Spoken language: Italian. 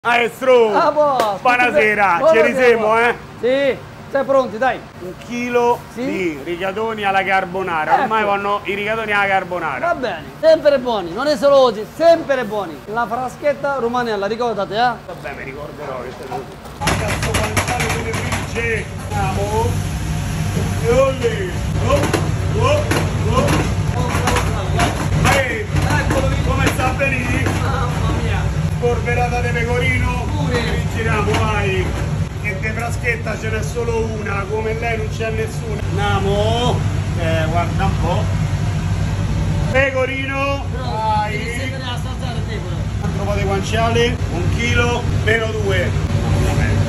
Maestro, buonasera, ci risiamo, Sì, sei pronti, dai. Un chilo di rigatoni alla carbonara, ormai vanno i rigatoni alla carbonara. Va bene, sempre buoni, non è solo oggi, sempre buoni. La fraschetta romanella, ricordate, Vabbè, mi ricorderò che sei così. Cazzo, guardate delle frigge, andiamo. E olè, come sta a venire? Mamma mia. Spolverata di pecorino, giriamo, vai. E di fraschetta ce n'è solo una, come lei non c'è nessuna. Andiamo, guarda un po'. Pecorino, vai. Un po' di guanciale, 1 chilo, meno 2.